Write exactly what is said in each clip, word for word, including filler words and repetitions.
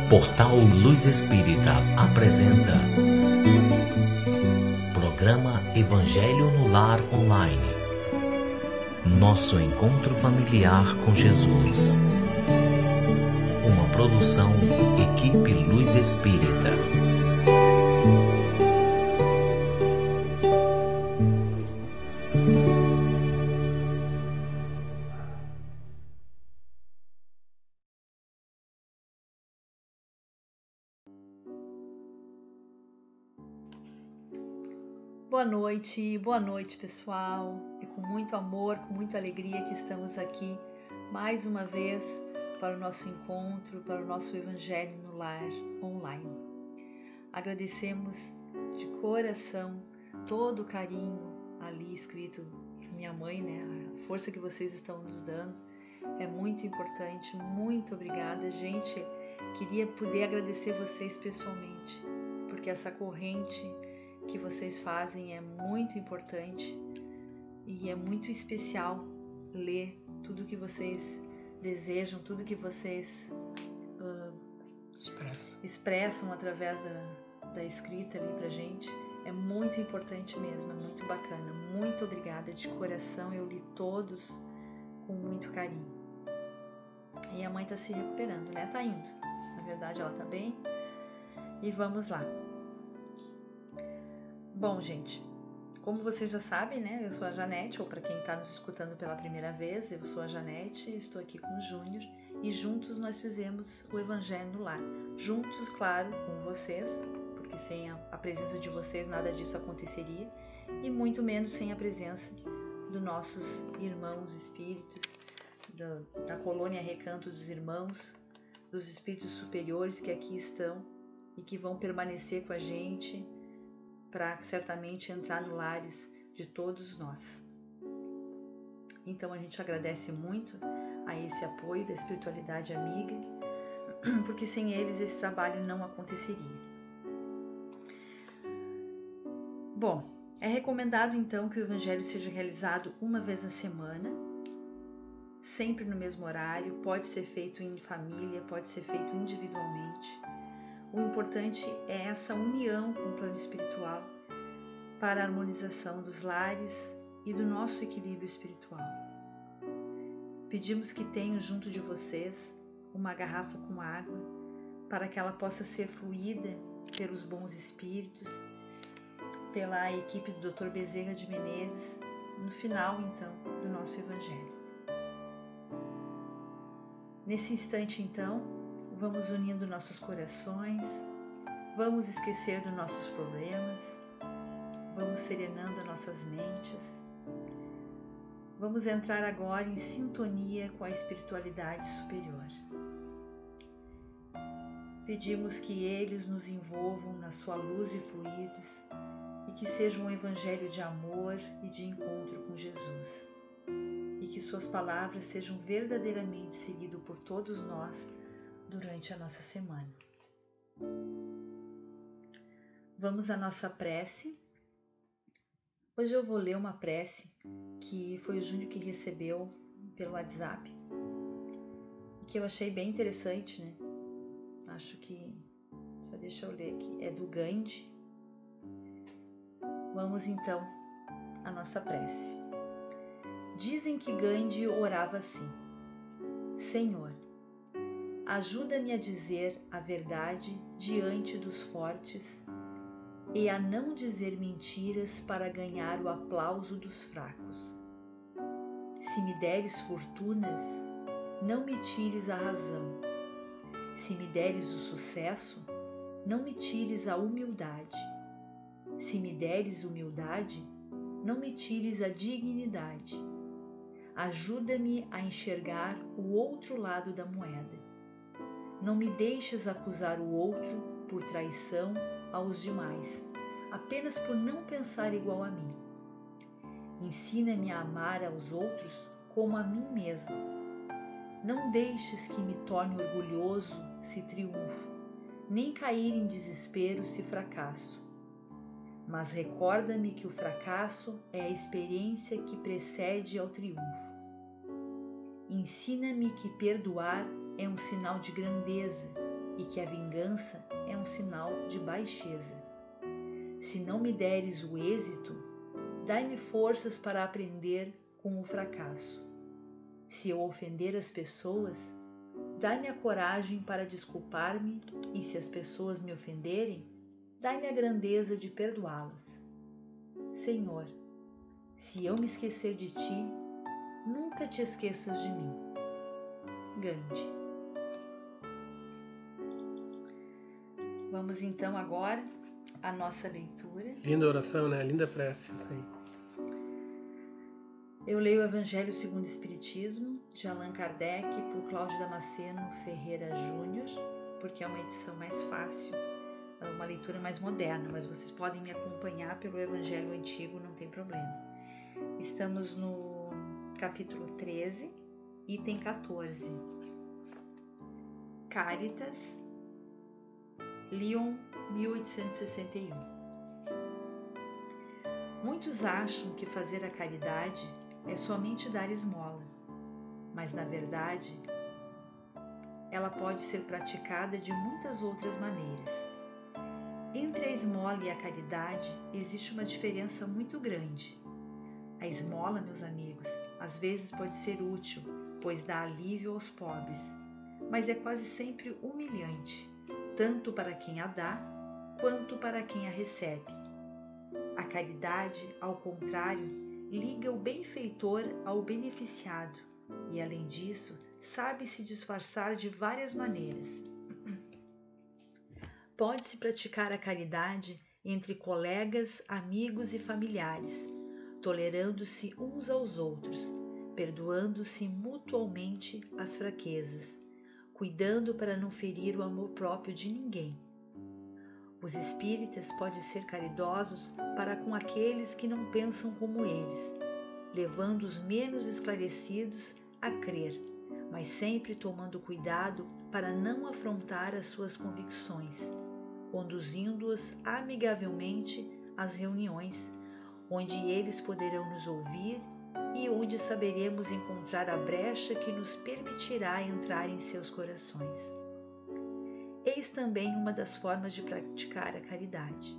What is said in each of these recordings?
Portal Luz Espírita apresenta Programa Evangelho no Lar Online. Nosso encontro familiar com Jesus. Uma produção Equipe Luz Espírita. Boa noite, boa noite pessoal, e com muito amor, com muita alegria que estamos aqui mais uma vez para o nosso encontro, para o nosso Evangelho no Lar Online. Agradecemos de coração todo o carinho ali escrito por minha mãe, né? A força que vocês estão nos dando é muito importante, muito obrigada. Gente, queria poder agradecer vocês pessoalmente, porque essa corrente que vocês fazem é muito importante e é muito especial ler tudo que vocês desejam, tudo que vocês uh, Expressa. expressam através da, da escrita ali pra gente. É muito importante mesmo, é muito bacana. Muito obrigada de coração, eu li todos com muito carinho. E a mãe tá se recuperando, né? Tá indo. Na verdade ela tá bem. E vamos lá. Bom, gente, como vocês já sabem, né, eu sou a Janete, ou para quem está nos escutando pela primeira vez, eu sou a Janete, estou aqui com o Júnior e juntos nós fizemos o Evangelho no Lar. Juntos, claro, com vocês, porque sem a, a presença de vocês nada disso aconteceria, e muito menos sem a presença dos nossos irmãos espíritos, do, da colônia Recanto dos Irmãos, dos espíritos superiores que aqui estão e que vão permanecer com a gente para certamente entrar no lares de todos nós. Então a gente agradece muito a esse apoio da espiritualidade amiga, porque sem eles esse trabalho não aconteceria. Bom, é recomendado então que o Evangelho seja realizado uma vez na semana, sempre no mesmo horário, pode ser feito em família, pode ser feito individualmente. O importante é essa união com o plano espiritual para a harmonização dos lares e do nosso equilíbrio espiritual. Pedimos que tenham junto de vocês uma garrafa com água para que ela possa ser fluída pelos bons espíritos, pela equipe do doutor Bezerra de Menezes, no final então do nosso Evangelho. Nesse instante então, vamos unindo nossos corações, vamos esquecer dos nossos problemas, vamos serenando as nossas mentes, vamos entrar agora em sintonia com a espiritualidade superior. Pedimos que eles nos envolvam na sua luz e fluidos e que seja um evangelho de amor e de encontro com Jesus e que suas palavras sejam verdadeiramente seguidas por todos nós durante a nossa semana. Vamos à nossa prece. Hoje eu vou ler uma prece que foi o Júnior que recebeu pelo WhatsApp e que eu achei bem interessante, né? Acho que... só deixa eu ler aqui. É do Gandhi. Vamos então à nossa prece. Dizem que Gandhi orava assim: Senhor, ajuda-me a dizer a verdade diante dos fortes e a não dizer mentiras para ganhar o aplauso dos fracos. Se me deres fortunas, não me tires a razão. Se me deres o sucesso, não me tires a humildade. Se me deres humildade, não me tires a dignidade. Ajuda-me a enxergar o outro lado da moeda. Não me deixes acusar o outro por traição aos demais, apenas por não pensar igual a mim. Ensina-me a amar aos outros como a mim mesmo. Não deixes que me torne orgulhoso se triunfo, nem cair em desespero se fracasso. Mas recorda-me que o fracasso é a experiência que precede ao triunfo. Ensina-me que perdoar é um sinal de grandeza e que a vingança é um sinal de baixeza. Se não me deres o êxito, dai-me forças para aprender com o fracasso. Se eu ofender as pessoas, dai-me a coragem para desculpar-me, e se as pessoas me ofenderem, dai-me a grandeza de perdoá-las. Senhor, se eu me esquecer de ti, nunca te esqueças de mim. Gandhi. Vamos então agora à nossa leitura. Linda oração, né? Linda prece, isso aí. Eu leio o Evangelho segundo o Espiritismo, de Allan Kardec, por Cláudio Damasceno Ferreira Júnior, porque é uma edição mais fácil, é uma leitura mais moderna, mas vocês podem me acompanhar pelo Evangelho Antigo, não tem problema. Estamos no capítulo treze, item quatorze. Caritas, Lyon, mil oitocentos e sessenta e um. Muitos acham que fazer a caridade é somente dar esmola, mas na verdade ela pode ser praticada de muitas outras maneiras. Entre a esmola e a caridade existe uma diferença muito grande. A esmola, meus amigos, às vezes pode ser útil, pois dá alívio aos pobres, mas é quase sempre humilhante, tanto para quem a dá, quanto para quem a recebe. A caridade, ao contrário, liga o benfeitor ao beneficiado e, além disso, sabe se disfarçar de várias maneiras. Pode-se praticar a caridade entre colegas, amigos e familiares, tolerando-se uns aos outros, perdoando-se mutualmente as fraquezas, cuidando para não ferir o amor próprio de ninguém. Os espíritas podem ser caridosos para com aqueles que não pensam como eles, levando os menos esclarecidos a crer, mas sempre tomando cuidado para não afrontar as suas convicções, conduzindo-os amigavelmente às reuniões, onde eles poderão nos ouvir e onde saberemos encontrar a brecha que nos permitirá entrar em seus corações. Eis também uma das formas de praticar a caridade.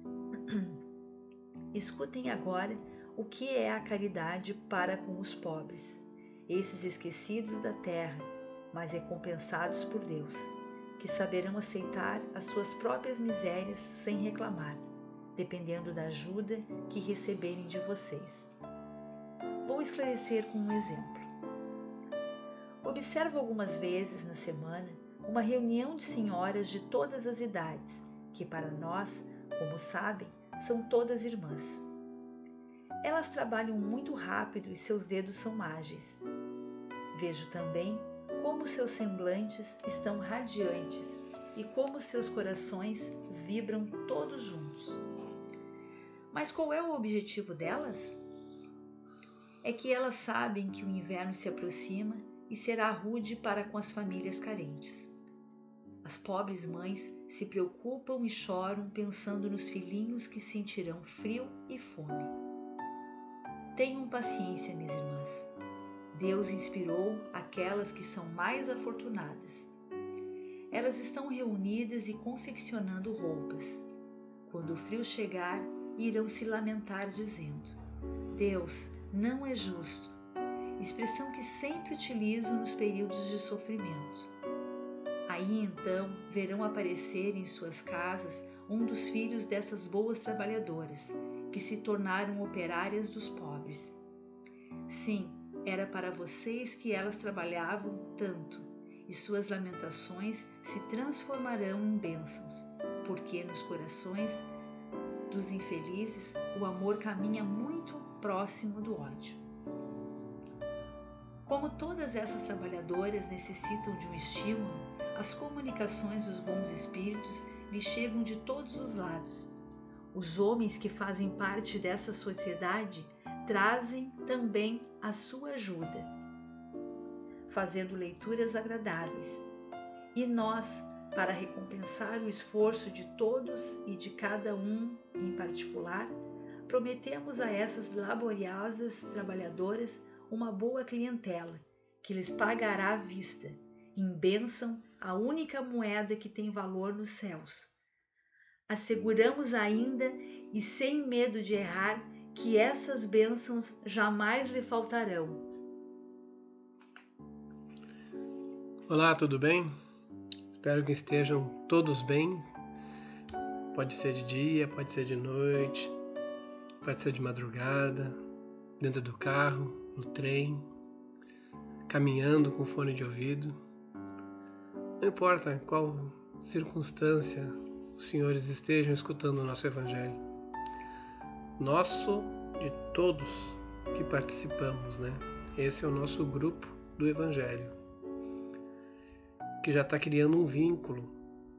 Escutem agora o que é a caridade para com os pobres, esses esquecidos da terra, mas recompensados por Deus, que saberão aceitar as suas próprias misérias sem reclamar, dependendo da ajuda que receberem de vocês. Vou esclarecer com um exemplo. Observo algumas vezes na semana uma reunião de senhoras de todas as idades, que para nós, como sabem, são todas irmãs. Elas trabalham muito rápido e seus dedos são ágeis. Vejo também como seus semblantes estão radiantes e como seus corações vibram todos juntos. Mas qual é o objetivo delas? É que elas sabem que o inverno se aproxima e será rude para com as famílias carentes. As pobres mães se preocupam e choram pensando nos filhinhos que sentirão frio e fome. Tenham paciência, minhas irmãs. Deus inspirou aquelas que são mais afortunadas. Elas estão reunidas e confeccionando roupas. Quando o frio chegar, irão se lamentar dizendo: Deus não é justo, expressão que sempre utilizo nos períodos de sofrimento. Aí então verão aparecer em suas casas um dos filhos dessas boas trabalhadoras, que se tornaram operárias dos pobres. Sim, era para vocês que elas trabalhavam tanto, e suas lamentações se transformarão em bênçãos, porque nos corações dos infelizes o amor caminha muito próximo do ódio. Como todas essas trabalhadoras necessitam de um estímulo, as comunicações dos bons espíritos lhes chegam de todos os lados. Os homens que fazem parte dessa sociedade trazem também a sua ajuda, fazendo leituras agradáveis. E nós, para recompensar o esforço de todos e de cada um em particular, prometemos a essas laboriosas trabalhadoras uma boa clientela, que lhes pagará à vista, em bênção a única moeda que tem valor nos céus. Asseguramos ainda, e sem medo de errar, que essas bênçãos jamais lhe faltarão. Olá, tudo bem? Espero que estejam todos bem. Pode ser de dia, pode ser de noite, pode ser de madrugada, dentro do carro, no trem, caminhando com fone de ouvido. Não importa qual circunstância os senhores estejam escutando o nosso Evangelho. Nosso, de todos que participamos, né? Esse é o nosso grupo do Evangelho, que já está criando um vínculo.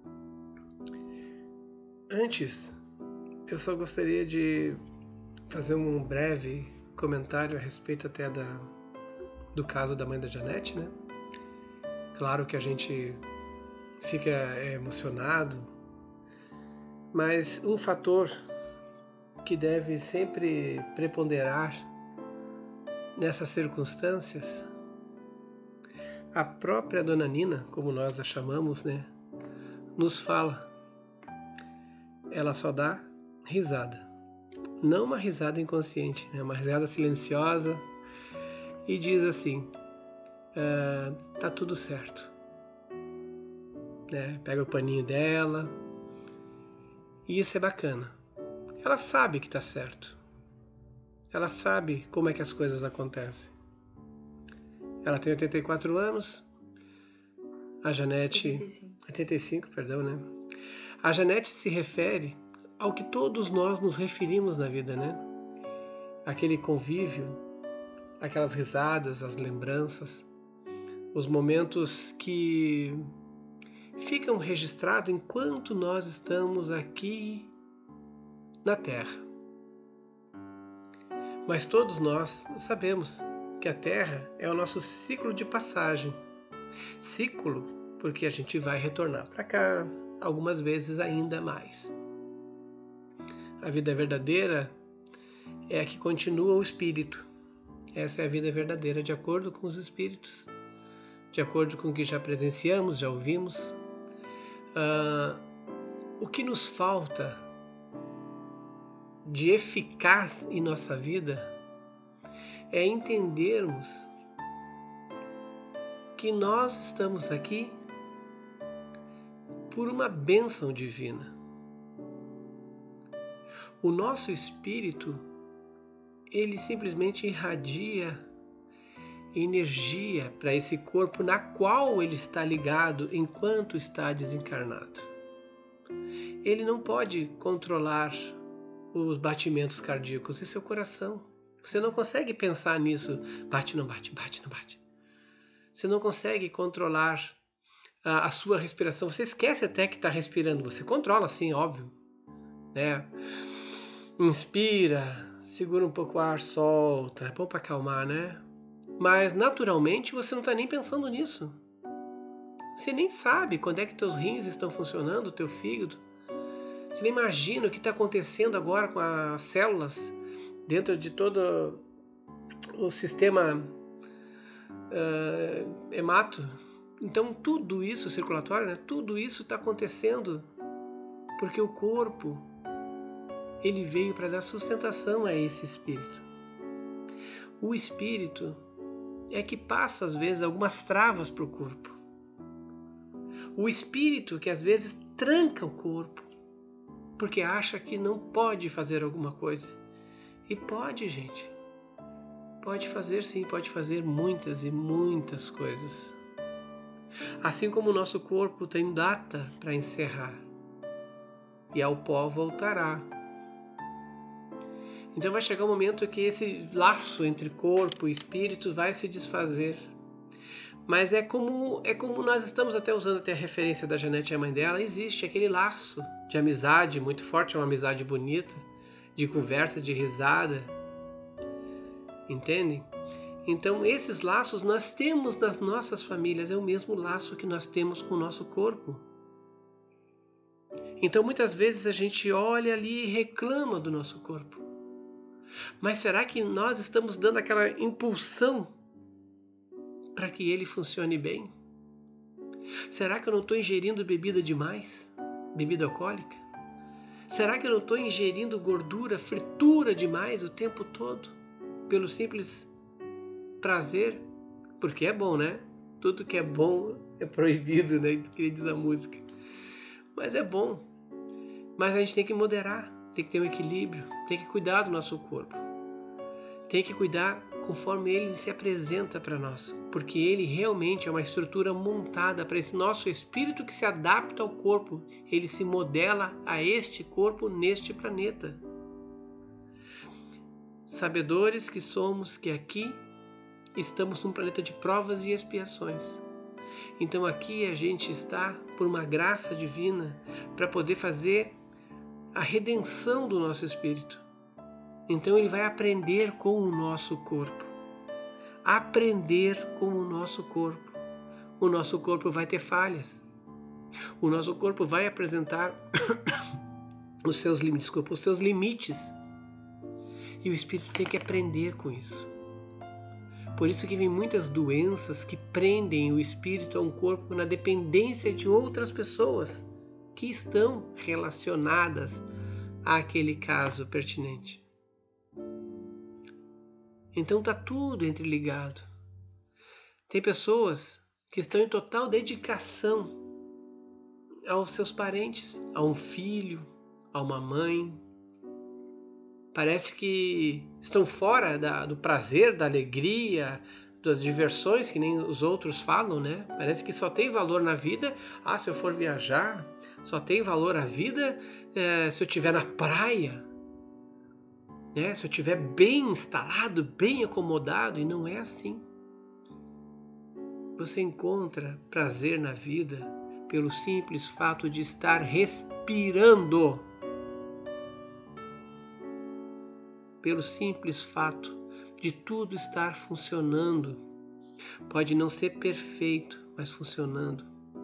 Antes, eu só gostaria de fazer um breve comentário a respeito até da, do caso da mãe da Janete, né? Claro que a gente fica é, emocionado, mas um fator que deve sempre preponderar nessas circunstâncias, a própria Dona Nina, como nós a chamamos, né, nos fala. Ela só dá risada, não uma risada inconsciente, né, uma risada silenciosa, e diz assim, ah, tá tudo certo, né? Pega o paninho dela, e isso é bacana. Ela sabe que tá certo, ela sabe como é que as coisas acontecem. Ela tem oitenta e quatro anos, a Janete... oitenta e cinco. oitenta e cinco, perdão, né? A Janete se refere ao que todos nós nos referimos na vida, né? Aquele convívio, aquelas risadas, as lembranças, os momentos que ficam registrados enquanto nós estamos aqui na Terra. Mas todos nós sabemos que a Terra é o nosso ciclo de passagem. Ciclo porque a gente vai retornar para cá, algumas vezes ainda mais. A vida verdadeira é a que continua o espírito. Essa é a vida verdadeira, de acordo com os espíritos, de acordo com o que já presenciamos, já ouvimos. Uh, o que nos falta de eficaz em nossa vida é entendermos que nós estamos aqui por uma bênção divina. O nosso espírito, ele simplesmente irradia energia para esse corpo na qual ele está ligado enquanto está desencarnado. Ele não pode controlar os batimentos cardíacos, esse é o coração. Você não consegue pensar nisso, bate, não bate, bate, não bate. Você não consegue controlar a, a sua respiração, você esquece até que está respirando, você controla sim, óbvio, né? Inspira, segura um pouco o ar, solta, é bom para acalmar, né? Mas naturalmente você não está nem pensando nisso. Você nem sabe quando é que teus rins estão funcionando, o teu fígado. Você nem imagina o que está acontecendo agora com as células dentro de todo o sistema uh, hemato. Então tudo isso, circulatório, né? Tudo isso está acontecendo porque o corpo, ele veio para dar sustentação a esse espírito. O espírito é que passa às vezes algumas travas para o corpo. O espírito que às vezes tranca o corpo porque acha que não pode fazer alguma coisa. E pode, gente. Pode fazer sim, pode fazer muitas e muitas coisas. Assim como o nosso corpo tem data para encerrar. E ao pó voltará. Então vai chegar um momento que esse laço entre corpo e espírito vai se desfazer. Mas é como, é como nós estamos até usando até a referência da Janete e a mãe dela, existe aquele laço de amizade muito forte, é uma amizade bonita, de conversa, de risada. Entendem? Então esses laços nós temos nas nossas famílias, é o mesmo laço que nós temos com o nosso corpo. Então muitas vezes a gente olha ali e reclama do nosso corpo. Mas será que nós estamos dando aquela impulsão para que ele funcione bem? Será que eu não estou ingerindo bebida demais? Bebida alcoólica? Será que eu não estou ingerindo gordura, fritura demais o tempo todo? Pelo simples prazer? Porque é bom, né? Tudo que é bom é proibido, né? Que diz a música. Mas é bom. Mas a gente tem que moderar, tem que ter um equilíbrio, tem que cuidar do nosso corpo. Tem que cuidar conforme ele se apresenta para nós, porque ele realmente é uma estrutura montada para esse nosso espírito que se adapta ao corpo, ele se modela a este corpo neste planeta. Sabedores que somos que aqui estamos num planeta de provas e expiações. Então aqui a gente está por uma graça divina para poder fazer a redenção do nosso espírito. Então ele vai aprender com o nosso corpo. Aprender com o nosso corpo. O nosso corpo vai ter falhas. O nosso corpo vai apresentar os seus limites, desculpa, os seus limites. E o espírito tem que aprender com isso. Por isso que vem muitas doenças que prendem o espírito a um corpo na dependência de outras pessoas que estão relacionadas àquele caso pertinente. Então está tudo interligado. Tem pessoas que estão em total dedicação aos seus parentes, a um filho, a uma mãe. Parece que estão fora da, do prazer, da alegria, das diversões, que nem os outros falam, né? Parece que só tem valor na vida, ah, se eu for viajar, só tem valor a vida é, se eu estiver na praia. É, se eu estiver bem instalado, bem acomodado, e não é assim. Você encontra prazer na vida pelo simples fato de estar respirando. Pelo simples fato de tudo estar funcionando. Pode não ser perfeito, mas funcionando.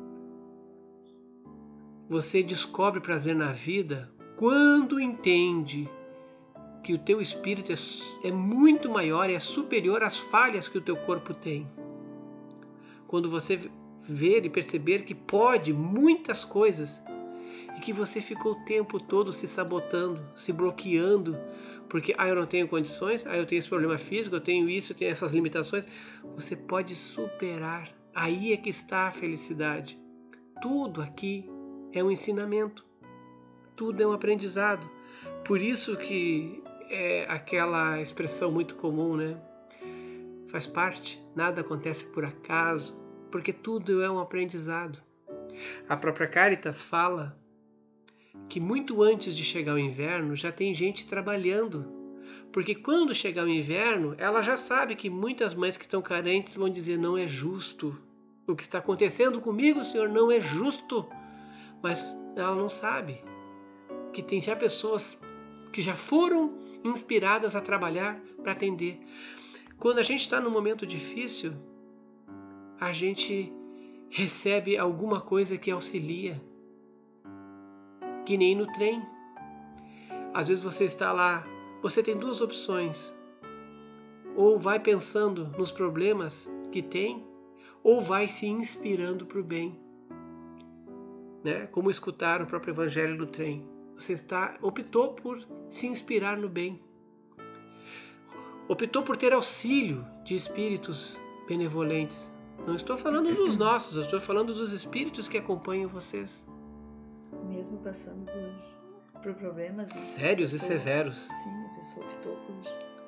Você descobre prazer na vida quando entende que o teu espírito é, é muito maior e é superior às falhas que o teu corpo tem. Quando você ver e perceber que pode muitas coisas e que você ficou o tempo todo se sabotando, se bloqueando, porque ah, eu não tenho condições, ah, eu tenho esse problema físico, eu tenho isso, eu tenho essas limitações, você pode superar. Aí é que está a felicidade. Tudo aqui é um ensinamento, tudo é um aprendizado. Por isso que é aquela expressão muito comum, né? Faz parte, nada acontece por acaso, porque tudo é um aprendizado. A própria Caritas fala que muito antes de chegar o inverno já tem gente trabalhando, porque quando chegar o inverno, ela já sabe que muitas mães que estão carentes vão dizer, não é justo. O que está acontecendo comigo, Senhor, não é justo. Mas ela não sabe que tem já pessoas que já foram inspiradas a trabalhar para atender. Quando a gente está num momento difícil, a gente recebe alguma coisa que auxilia, que nem no trem. Às vezes você está lá, você tem duas opções. Ou vai pensando nos problemas que tem, ou vai se inspirando para o bem. Né? Como escutar o próprio evangelho do trem. Você está, optou por se inspirar no bem. Optou por ter auxílio de espíritos benevolentes. Não estou falando dos nossos, eu estou falando dos espíritos que acompanham vocês. Mesmo passando por, por problemas sérios pessoa, e severos. Sim, a pessoa optou por...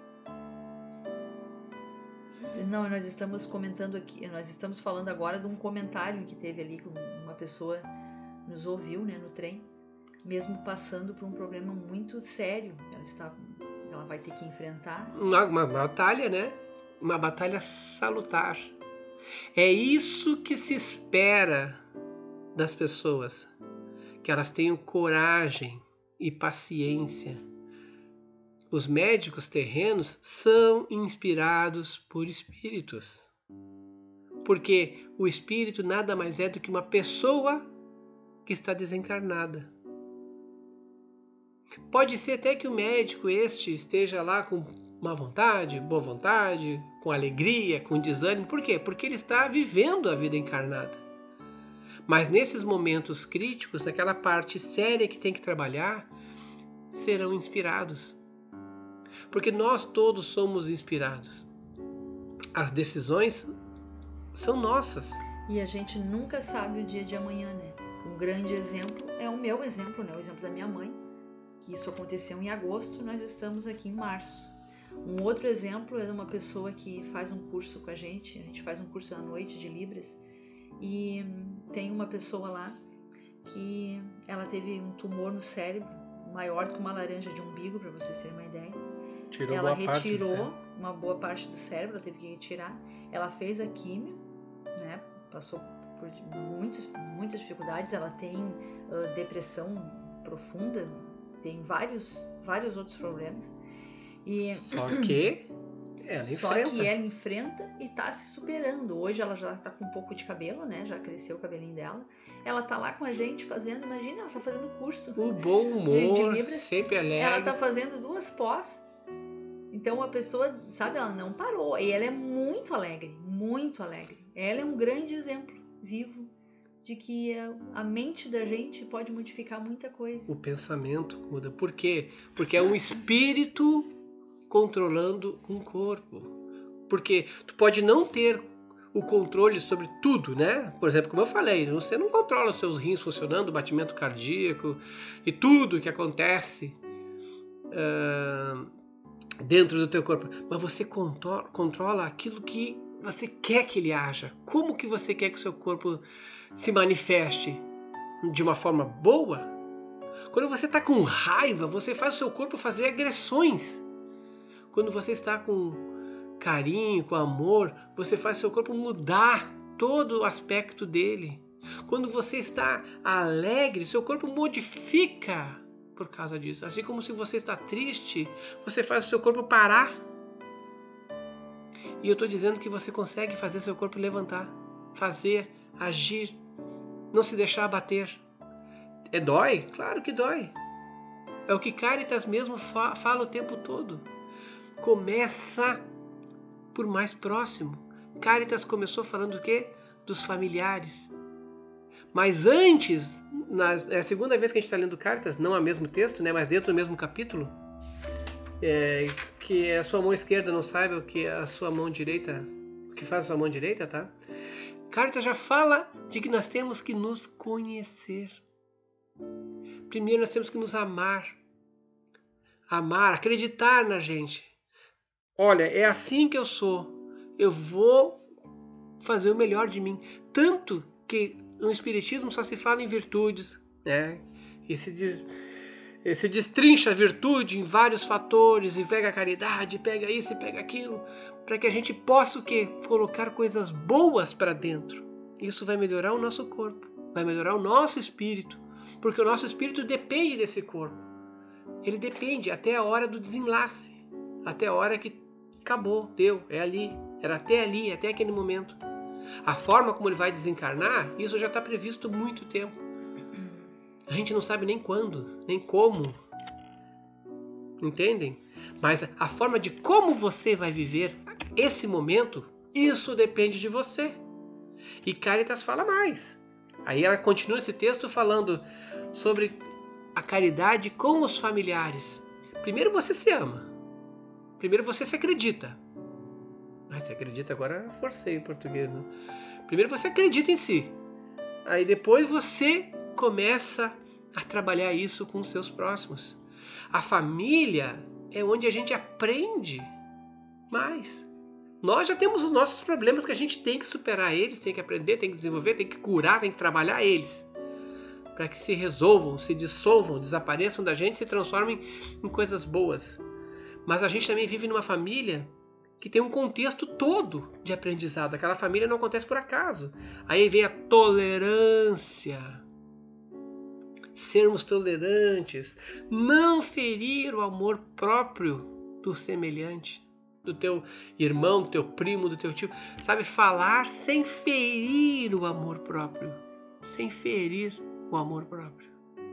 Não, nós estamos comentando aqui, nós estamos falando agora de um comentário que teve ali, com uma pessoa nos ouviu, né, no trem, mesmo passando por um problema muito sério. Ela está, ela vai ter que enfrentar uma, uma batalha, né? Uma batalha salutar. É isso que se espera das pessoas, que elas tenham coragem e paciência. Os médicos terrenos são inspirados por espíritos, porque o espírito nada mais é do que uma pessoa que está desencarnada. Pode ser até que o médico este esteja lá com má vontade, boa vontade, com alegria, com desânimo. Por quê? Porque ele está vivendo a vida encarnada. Mas nesses momentos críticos, naquela parte séria que tem que trabalhar, serão inspirados. Porque nós todos somos inspirados. As decisões são nossas. E a gente nunca sabe o dia de amanhã, né? Um grande exemplo é o meu exemplo, né? O exemplo da minha mãe, que isso aconteceu em agosto, nós estamos aqui em março. Um outro exemplo é de uma pessoa que faz um curso com a gente, a gente faz um curso à noite de Libras, e tem uma pessoa lá que ela teve um tumor no cérebro, maior do que uma laranja de umbigo, para vocês terem uma ideia. Tirou ela boa parte do retirou cérebro. uma boa parte do cérebro, ela teve que retirar. Ela fez a químio, né? Passou por muitos, muitas dificuldades. Ela tem uh, depressão profunda, tem vários, vários outros problemas. E Só que ela só enfrenta. que ela enfrenta e tá se superando. Hoje ela já tá com um pouco de cabelo, né? Já cresceu o cabelinho dela. Ela tá lá com a gente fazendo, imagina, ela tá fazendo curso. O bom humor, de, de Libras. sempre alegre. Ela tá fazendo duas pós. Então a pessoa, sabe, ela não parou. E ela é muito alegre, muito alegre. Ela é um grande exemplo vivo de que a mente da gente pode modificar muita coisa. O pensamento muda. Por quê? Porque é um espírito controlando um corpo. Porque tu pode não ter o controle sobre tudo, né? Por exemplo, como eu falei, você não controla os seus rins funcionando, o batimento cardíaco e tudo que acontece uh, dentro do teu corpo. Mas você controla, controla aquilo que você quer que ele haja. Como que você quer que o seu corpo se manifeste? De uma forma boa? Quando você está com raiva, você faz o seu corpo fazer agressões. Quando você está com carinho, com amor, você faz o seu corpo mudar todo o aspecto dele. Quando você está alegre, seu corpo modifica por causa disso. Assim como se você está triste, você faz o seu corpo parar. E eu estou dizendo que você consegue fazer seu corpo levantar, fazer, agir, não se deixar abater. É dói? Claro que dói. É o que Cáritas mesmo fa- fala o tempo todo. Começa por mais próximo. Cáritas começou falando o quê? Dos familiares. Mas antes, na, é a segunda vez que a gente está lendo Cáritas, não é o mesmo texto, né, mas dentro do mesmo capítulo, é, que a sua mão esquerda não saiba o que a sua mão direita, o que faz a sua mão direita, tá? Cáritas já fala de que nós temos que nos conhecer. Primeiro nós temos que nos amar. Amar, acreditar na gente. Olha, é assim que eu sou. Eu vou fazer o melhor de mim. Tanto que no Espiritismo só se fala em virtudes, né? E se, diz, e se destrincha a virtude em vários fatores, e pega a caridade, pega isso e pega aquilo, para que a gente possa o quê? Colocar coisas boas para dentro. Isso vai melhorar o nosso corpo, vai melhorar o nosso espírito, porque o nosso espírito depende desse corpo. Ele depende até a hora do desenlace, até a hora que acabou, deu, é ali, era até ali, até aquele momento. A forma como ele vai desencarnar, isso já está previsto há muito tempo. A gente não sabe nem quando, nem como. Entendem? Mas a forma de como você vai viver esse momento, isso depende de você. E Cáritas fala mais. Aí ela continua esse texto falando sobre a caridade com os familiares. Primeiro você se ama. Primeiro você se acredita. Ah, você acredita agora? Forcei o português, né? Primeiro você acredita em si. Aí depois você começa a trabalhar isso com os seus próximos. A família é onde a gente aprende mais. Nós já temos os nossos problemas que a gente tem que superar eles, tem que aprender, tem que desenvolver, tem que curar, tem que trabalhar eles. Para que se resolvam, se dissolvam, desapareçam da gente, se transformem em coisas boas. Mas a gente também vive numa família que tem um contexto todo de aprendizado. Aquela família não acontece por acaso. Aí vem a tolerância. Sermos tolerantes. Não ferir o amor próprio do semelhante. Do teu irmão, do teu primo, do teu tio. Sabe, falar sem ferir o amor próprio. Sem ferir o amor próprio.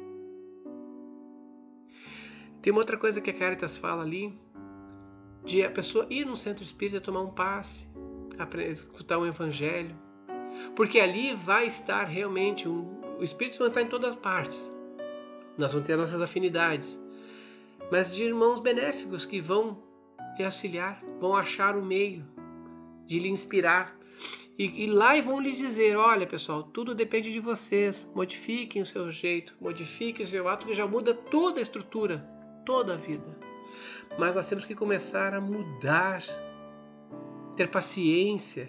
Tem uma outra coisa que a Cáritas fala ali, de a pessoa ir no centro espírita tomar um passe, escutar um evangelho. Porque ali vai estar realmente, um, o Espírito Santo está em todas as partes. Nós vamos ter nossas afinidades, mas de irmãos benéficos que vão lhe auxiliar, vão achar o meio de lhe inspirar. E, e lá e vão lhes dizer, olha pessoal, tudo depende de vocês, modifiquem o seu jeito, modifiquem o seu ato, que já muda toda a estrutura, toda a vida. Mas nós temos que começar a mudar, ter paciência,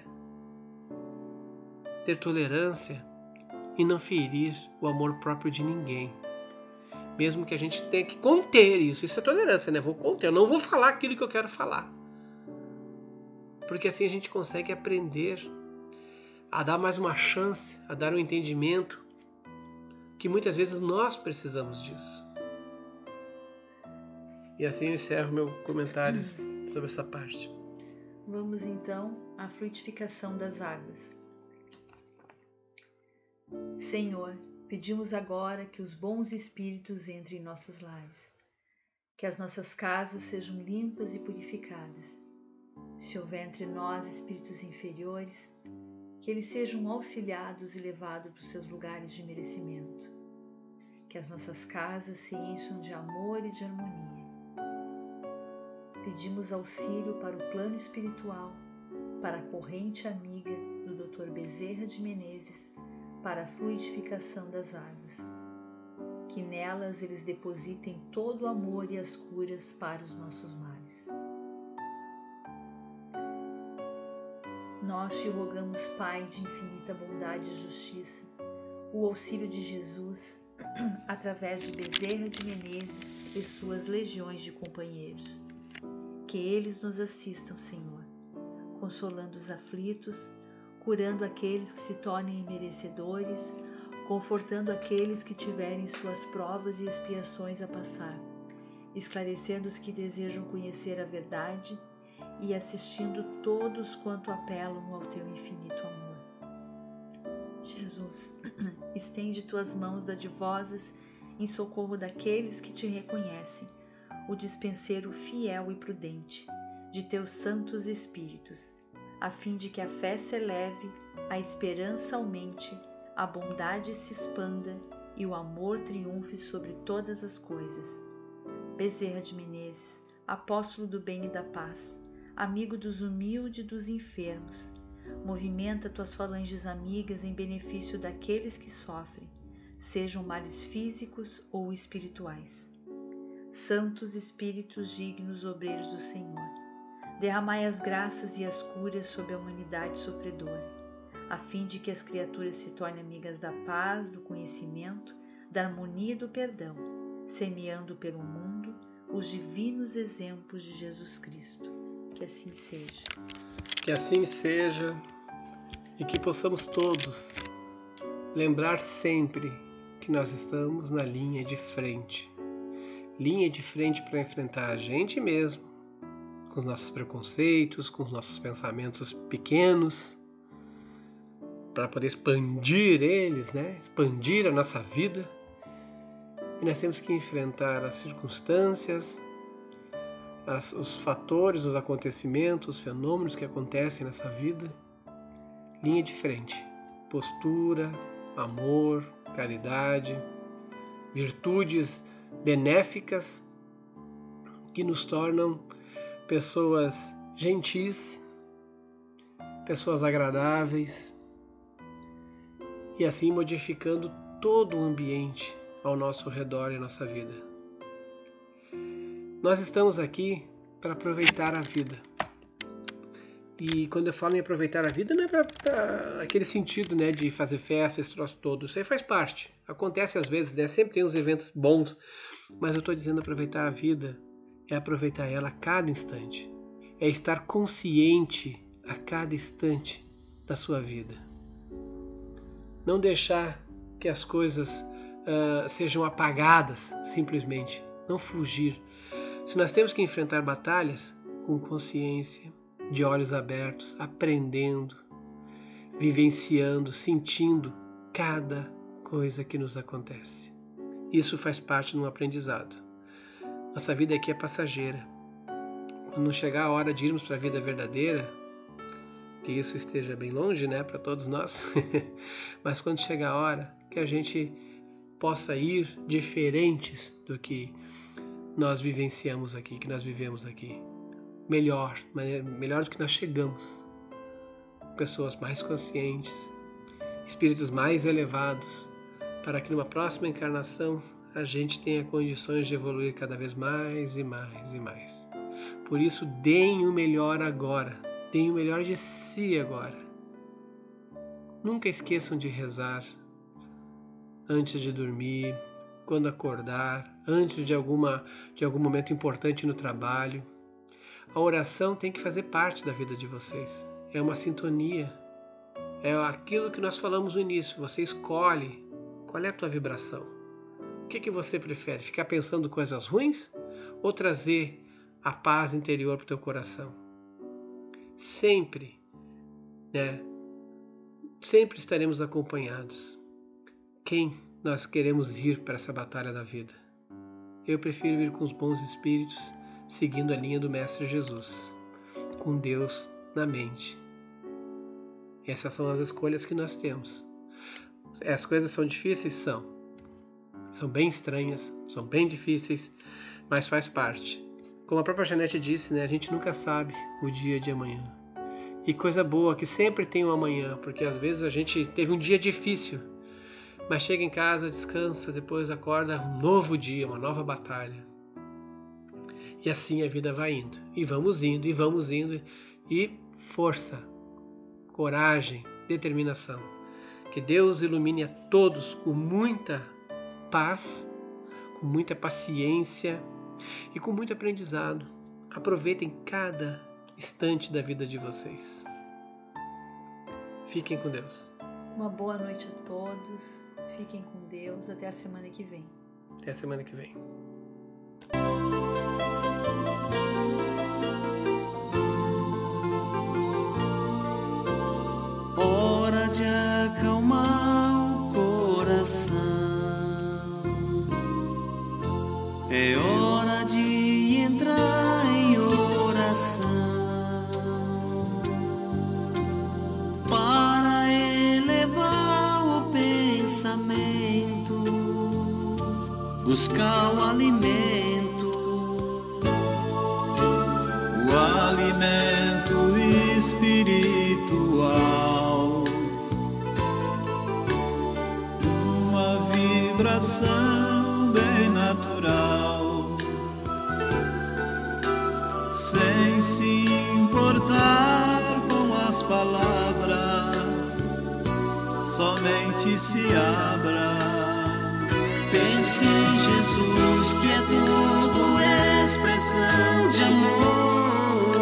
ter tolerância e não ferir o amor próprio de ninguém. Mesmo que a gente tenha que conter isso, isso é tolerância, né? Vou conter, eu não vou falar aquilo que eu quero falar. Porque assim a gente consegue aprender a dar mais uma chance, a dar um entendimento, que muitas vezes nós precisamos disso. E assim eu encerro meu comentário sobre essa parte. Vamos então à frutificação das águas. Senhor, pedimos agora que os bons espíritos entrem em nossos lares, que as nossas casas sejam limpas e purificadas. Se houver entre nós espíritos inferiores, que eles sejam auxiliados e levados para os seus lugares de merecimento. Que as nossas casas se encham de amor e de harmonia. Pedimos auxílio para o plano espiritual, para a corrente amiga do doutor Bezerra de Menezes, para a fluidificação das águas. Que nelas eles depositem todo o amor e as curas para os nossos males. Nós te rogamos, Pai de infinita bondade e justiça, o auxílio de Jesus, através de Bezerra de Menezes e suas legiões de companheiros. Que eles nos assistam, Senhor, consolando os aflitos, curando aqueles que se tornem merecedores, confortando aqueles que tiverem suas provas e expiações a passar, esclarecendo os que desejam conhecer a verdade e assistindo todos quanto apelam ao teu infinito amor. Jesus, estende tuas mãos dadivosas em socorro daqueles que te reconhecem, o dispenseiro fiel e prudente de teus santos espíritos, a fim de que a fé se eleve, a esperança aumente, a bondade se expanda e o amor triunfe sobre todas as coisas. Bezerra de Menezes, apóstolo do bem e da paz, amigo dos humildes e dos enfermos, movimenta tuas falanges amigas em benefício daqueles que sofrem, sejam males físicos ou espirituais. Santos Espíritos dignos obreiros do Senhor, derramai as graças e as curas sobre a humanidade sofredora, a fim de que as criaturas se tornem amigas da paz, do conhecimento, da harmonia e do perdão, semeando pelo mundo os divinos exemplos de Jesus Cristo. Que assim seja. Que assim seja e que possamos todos lembrar sempre que nós estamos na linha de frente. Linha de frente para enfrentar a gente mesmo, com os nossos preconceitos, com os nossos pensamentos pequenos, para poder expandir eles, né? Expandir a nossa vida. E nós temos que enfrentar as circunstâncias, As, os fatores, os acontecimentos, os fenômenos que acontecem nessa vida. Linha de frente, postura, amor, caridade, virtudes benéficas que nos tornam pessoas gentis, pessoas agradáveis e assim modificando todo o ambiente ao nosso redor e nossa vida. Nós estamos aqui para aproveitar a vida. E quando eu falo em aproveitar a vida, não é para aquele sentido, né, de fazer festa, esse troço todo. Isso aí faz parte. Acontece às vezes, né? Sempre tem uns eventos bons. Mas eu estou dizendo aproveitar a vida é aproveitar ela a cada instante. É estar consciente a cada instante da sua vida. Não deixar que as coisas uh, sejam apagadas simplesmente. Não fugir. Se nós temos que enfrentar batalhas com consciência, de olhos abertos, aprendendo, vivenciando, sentindo cada coisa que nos acontece. Isso faz parte de um aprendizado. Nossa vida aqui é passageira. Quando chegar a hora de irmos para a vida verdadeira, que isso esteja bem longe, né, para todos nós, mas quando chegar a hora que a gente possa ir diferentes do que nós vivenciamos aqui, que nós vivemos aqui, melhor, melhor do que nós chegamos, pessoas mais conscientes, espíritos mais elevados, para que numa próxima encarnação a gente tenha condições de evoluir cada vez mais e mais e mais. Por isso, deem o melhor agora, deem o melhor de si agora. Nunca esqueçam de rezar antes de dormir, quando acordar, antes de, alguma, de algum momento importante no trabalho. A oração tem que fazer parte da vida de vocês. É uma sintonia. É aquilo que nós falamos no início. Você escolhe qual é a tua vibração. O que, que você prefere? Ficar pensando coisas ruins ou trazer a paz interior para o teu coração? Sempre, né? Sempre estaremos acompanhados. Quem nós queremos ir para essa batalha da vida? Eu prefiro ir com os bons espíritos, seguindo a linha do Mestre Jesus, com Deus na mente. Essas são as escolhas que nós temos. As coisas são difíceis? São. São bem estranhas, são bem difíceis, mas faz parte. Como a própria Janete disse, né, a gente nunca sabe o dia de amanhã. E coisa boa que sempre tem um amanhã, porque às vezes a gente teve um dia difícil, mas chega em casa, descansa, depois acorda um novo dia, uma nova batalha. E assim a vida vai indo. E vamos indo, e vamos indo. E força, coragem, determinação. Que Deus ilumine a todos com muita paz, com muita paciência e com muito aprendizado. Aproveitem cada instante da vida de vocês. Fiquem com Deus. Uma boa noite a todos. Fiquem com Deus. Até a semana que vem. Até a semana que vem. Hora de acalmar o coração. É hora de entrar em oração para elevar o pensamento, buscar o alimento, o alimento espiritual, uma vibração bem natural, sem se importar com as palavras, somente se abra. Pense em Jesus, que é tudo expressão de amor,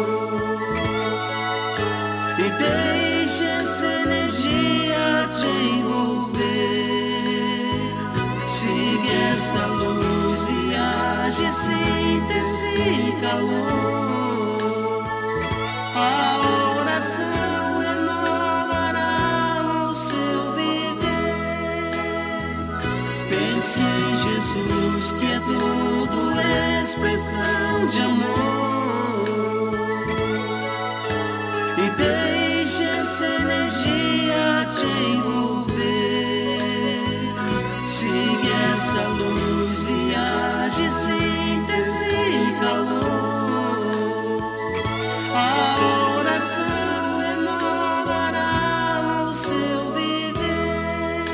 e deixe essa energia te envolver. Siga essa luz, viaje, síntese e calor. A oração renovará o seu viver. Pense em Jesus, que é tudo expressão de amor, e deixe essa energia te envolver. Siga essa luz, viaje, síntese e calor. A oração renovará o seu viver.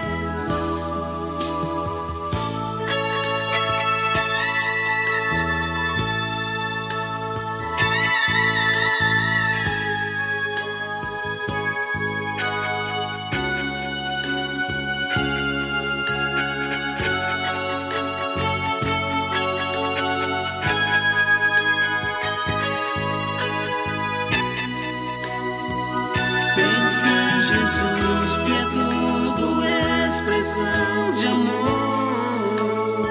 Pense em Jesus, que é tudo expressão de amor,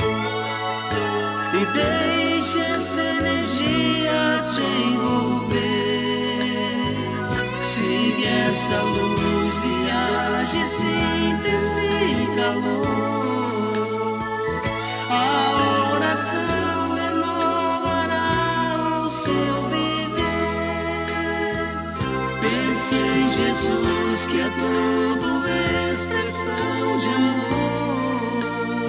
e deixe essa energia te envolver. Siga essa luz, viaje, síntese e calor. A oração renovará o seu viver. Pensa em Jesus, que é tudo expressão de amor,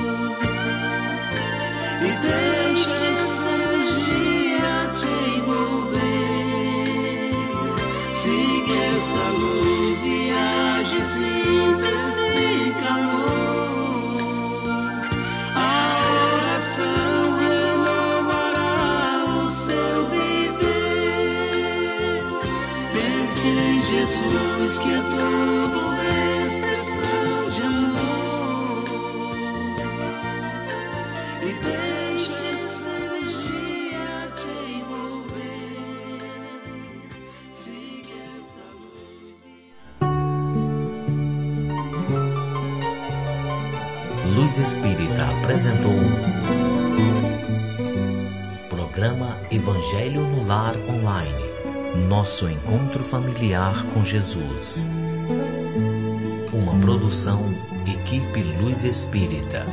e deixa essa energia te envolver. Siga essa luz, viaje, sinta esse calor. A oração renovará o seu viver. Pense em Jesus, que é tudo expressão de amor, e deixe essa energia te envolver. Siga essa luz. Luz Espírita apresentou Programa Evangelho no Lar Online. Nosso encontro familiar com Jesus. Uma produção Equipe Luz Espírita.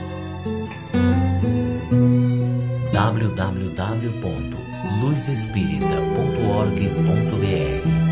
w w w ponto luz espírita ponto org ponto b r